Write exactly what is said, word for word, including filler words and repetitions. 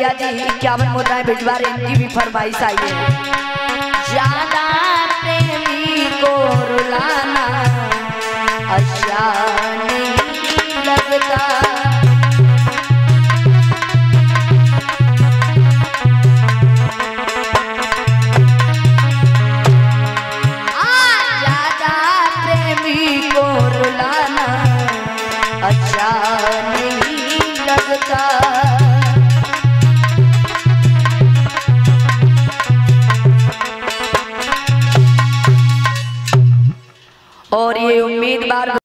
भैया जी इक्यावन मुद्राएं भिजवा रहे, इनकी भी फरमाइश आई है। ज्यादा प्रेमी को रुलाना अच्छा नहीं लगता, ज्यादा प्रेमी को रुलाना अच्छा नहीं लगता। और ये उम्मीद बार